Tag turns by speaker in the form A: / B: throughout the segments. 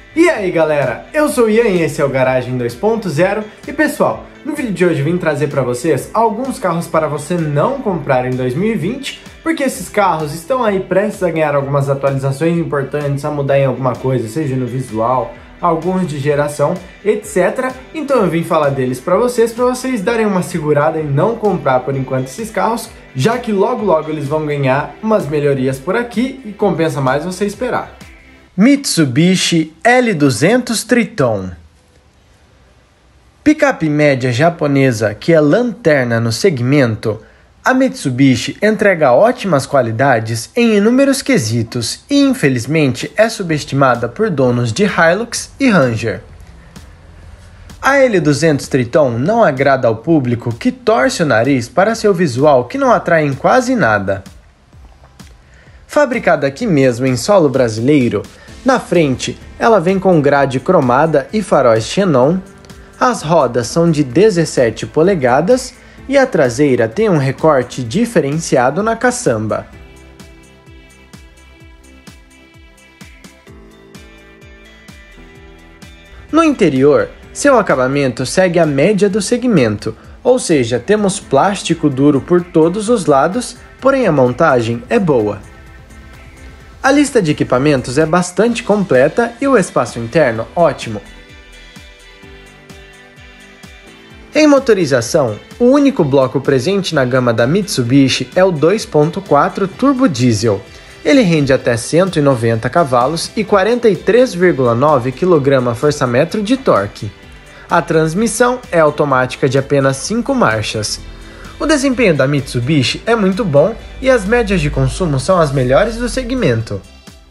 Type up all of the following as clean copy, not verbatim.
A: E aí galera, eu sou o Ian e esse é o Garagem 2.0 e pessoal, no vídeo de hoje eu vim trazer para vocês alguns carros para você não comprar em 2020, porque esses carros estão aí prestes a ganhar algumas atualizações importantes, a mudar em alguma coisa, seja no visual, alguns de geração, etc. Então eu vim falar deles para vocês darem uma segurada e não comprar por enquanto esses carros, já que logo eles vão ganhar umas melhorias por aqui e compensa mais você esperar. Mitsubishi L200 Triton. Picape média japonesa que é lanterna no segmento, a Mitsubishi entrega ótimas qualidades em inúmeros quesitos e infelizmente é subestimada por donos de Hilux e Ranger. A L200 Triton não agrada ao público que torce o nariz para seu visual que não atrai em quase nada. Fabricada aqui mesmo em solo brasileiro, na frente, ela vem com grade cromada e faróis xenon, as rodas são de 17 polegadas e a traseira tem um recorte diferenciado na caçamba. No interior, seu acabamento segue a média do segmento, ou seja, temos plástico duro por todos os lados, porém a montagem é boa. A lista de equipamentos é bastante completa e o espaço interno ótimo. Em motorização, o único bloco presente na gama da Mitsubishi é o 2.4 turbo diesel. Ele rende até 190 cavalos e 43,9 kgfm de torque. A transmissão é automática de apenas 5 marchas. O desempenho da Mitsubishi é muito bom e as médias de consumo são as melhores do segmento.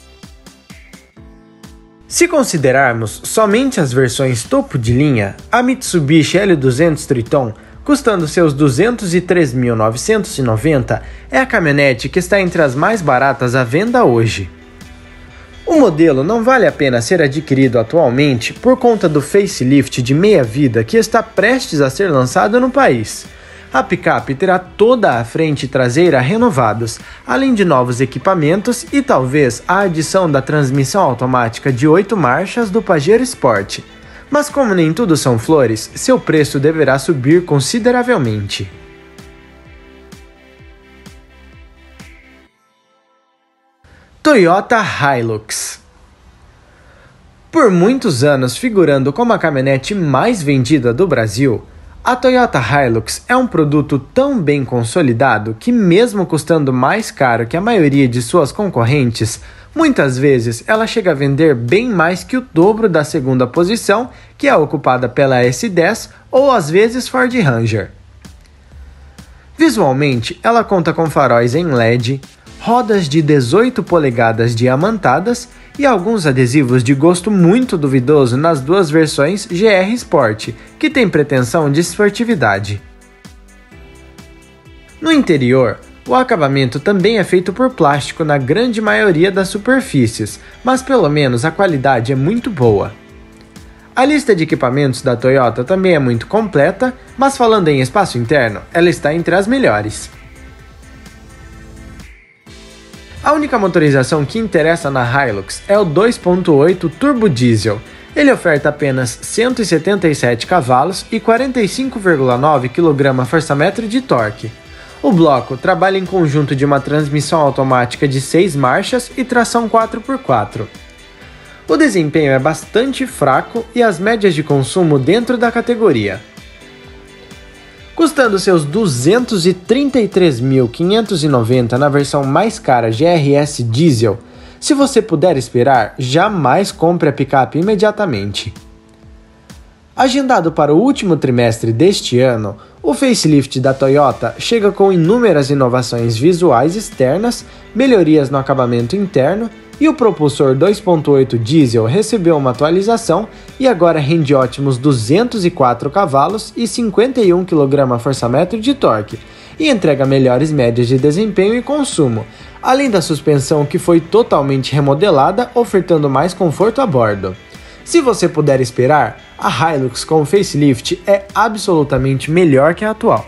A: Se considerarmos somente as versões topo de linha, a Mitsubishi L200 Triton, custando seus R$ 203.990, é a caminhonete que está entre as mais baratas à venda hoje. O modelo não vale a pena ser adquirido atualmente por conta do facelift de meia-vida que está prestes a ser lançado no país. A picape terá toda a frente e traseira renovados, além de novos equipamentos e talvez a adição da transmissão automática de 8 marchas do Pajero Sport. Mas como nem tudo são flores, seu preço deverá subir consideravelmente. Toyota Hilux. Por muitos anos figurando como a caminhonete mais vendida do Brasil, a Toyota Hilux é um produto tão bem consolidado que, mesmo custando mais caro que a maioria de suas concorrentes, muitas vezes ela chega a vender bem mais que o dobro da segunda posição, que é ocupada pela S10 ou às vezes Ford Ranger. Visualmente, ela conta com faróis em LED, rodas de 18 polegadas diamantadas e alguns adesivos de gosto muito duvidoso nas duas versões GR Sport, que tem pretensão de esportividade. No interior, o acabamento também é feito por plástico na grande maioria das superfícies, mas pelo menos a qualidade é muito boa. A lista de equipamentos da Toyota também é muito completa, mas falando em espaço interno, ela está entre as melhores. A única motorização que interessa na Hilux é o 2.8 turbo diesel. Ele oferta apenas 177 cavalos e 45,9 kgfm de torque. O bloco trabalha em conjunto de uma transmissão automática de 6 marchas e tração 4x4. O desempenho é bastante fraco e as médias de consumo dentro da categoria. Custando seus R$ 233.590 na versão mais cara GRS Diesel, se você puder esperar, jamais compre a picape imediatamente. Agendado para o último trimestre deste ano, o facelift da Toyota chega com inúmeras inovações visuais externas, melhorias no acabamento interno e o propulsor 2.8 diesel recebeu uma atualização e agora rende ótimos 204 cavalos e 51 kgfm de torque e entrega melhores médias de desempenho e consumo, além da suspensão que foi totalmente remodelada, ofertando mais conforto a bordo. Se você puder esperar, a Hilux com facelift é absolutamente melhor que a atual.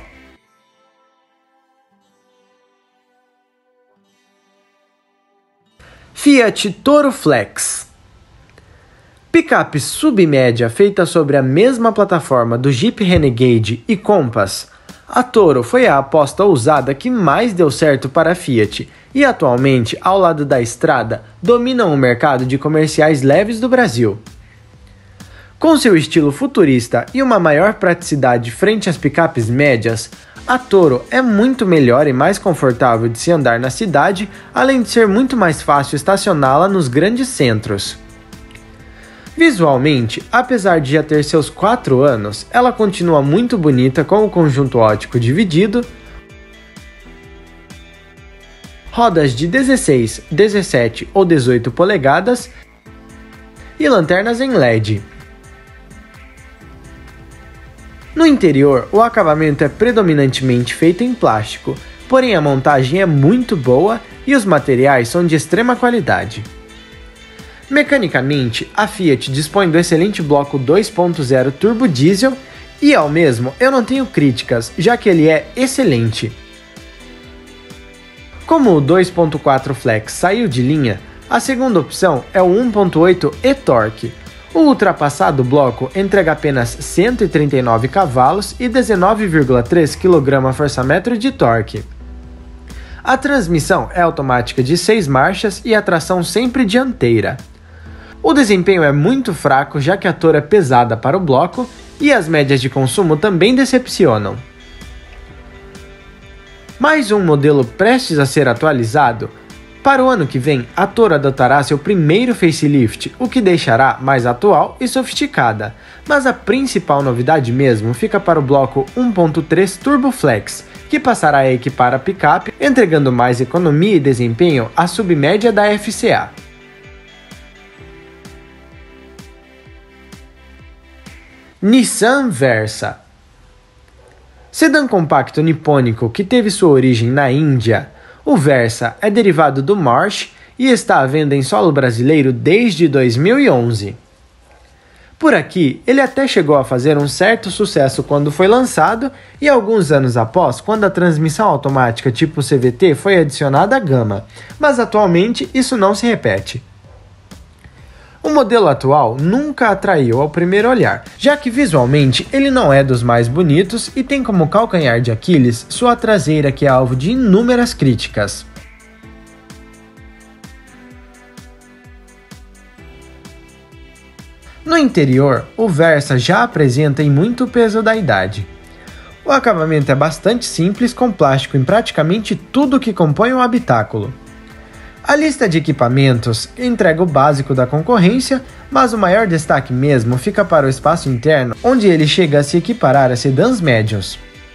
A: Fiat Toro Flex. Picape submédia feita sobre a mesma plataforma do Jeep Renegade e Compass, a Toro foi a aposta ousada que mais deu certo para a Fiat e atualmente, ao lado da Strada, dominam o mercado de comerciais leves do Brasil. Com seu estilo futurista e uma maior praticidade frente às picapes médias, a Toro é muito melhor e mais confortável de se andar na cidade, além de ser muito mais fácil estacioná-la nos grandes centros. Visualmente, apesar de já ter seus 4 anos, ela continua muito bonita com o conjunto óptico dividido, rodas de 16, 17 ou 18 polegadas e lanternas em LED. No interior, o acabamento é predominantemente feito em plástico, porém a montagem é muito boa e os materiais são de extrema qualidade. Mecanicamente, a Fiat dispõe do excelente bloco 2.0 turbo diesel e ao mesmo eu não tenho críticas, já que ele é excelente. Como o 2.4 Flex saiu de linha, a segunda opção é o 1.8 e-Torque. O ultrapassado bloco entrega apenas 139 cavalos e 19,3 kgfm de torque. A transmissão é automática de 6 marchas e a tração sempre dianteira. O desempenho é muito fraco, já que a Toro é pesada para o bloco e as médias de consumo também decepcionam. Mais um modelo prestes a ser atualizado. Para o ano que vem, a Toro adotará seu primeiro facelift, o que deixará mais atual e sofisticada, mas a principal novidade mesmo fica para o bloco 1.3 Turbo Flex, que passará a equipar a picape, entregando mais economia e desempenho à submédia da FCA. Nissan Versa. Sedã compacto nipônico que teve sua origem na Índia, o Versa é derivado do March e está à venda em solo brasileiro desde 2011. Por aqui, ele até chegou a fazer um certo sucesso quando foi lançado e alguns anos após, quando a transmissão automática tipo CVT foi adicionada à gama, mas atualmente isso não se repete. O modelo atual nunca atraiu ao primeiro olhar, já que visualmente ele não é dos mais bonitos e tem como calcanhar de Aquiles sua traseira, que é alvo de inúmeras críticas. No interior, o Versa já apresenta em muito peso da idade. O acabamento é bastante simples, com plástico em praticamente tudo que compõe o habitáculo. A lista de equipamentos entrega o básico da concorrência, mas o maior destaque mesmo fica para o espaço interno, onde ele chega a se equiparar a sedãs médios.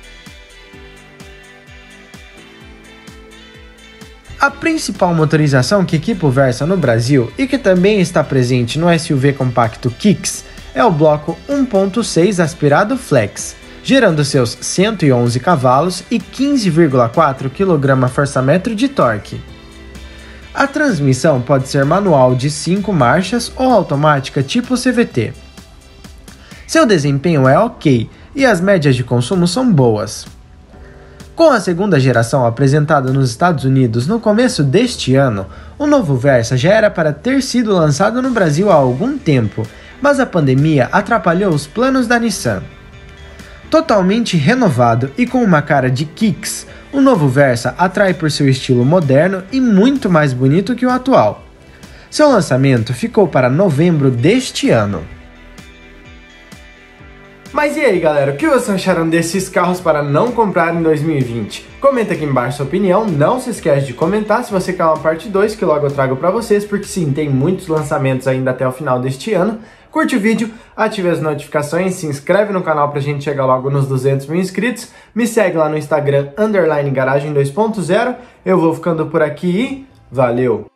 A: A principal motorização que equipa o Versa no Brasil e que também está presente no SUV compacto Kicks é o bloco 1.6 aspirado Flex, gerando seus 111 cavalos e 15,4 kgfm de torque. A transmissão pode ser manual de 5 marchas ou automática tipo CVT. Seu desempenho é ok e as médias de consumo são boas. Com a segunda geração apresentada nos Estados Unidos no começo deste ano, o novo Versa já era para ter sido lançado no Brasil há algum tempo, mas a pandemia atrapalhou os planos da Nissan. Totalmente renovado e com uma cara de Kicks, o novo Versa atrai por seu estilo moderno e muito mais bonito que o atual. Seu lançamento ficou para novembro deste ano. Mas e aí galera, o que vocês acharam desses carros para não comprar em 2020? Comenta aqui embaixo sua opinião, não se esquece de comentar se você quer uma parte 2 que logo eu trago para vocês, porque sim, tem muitos lançamentos ainda até o final deste ano. Curte o vídeo, ative as notificações, se inscreve no canal pra gente chegar logo nos 200 mil inscritos, me segue lá no Instagram, _garagem 2.0, eu vou ficando por aqui e valeu!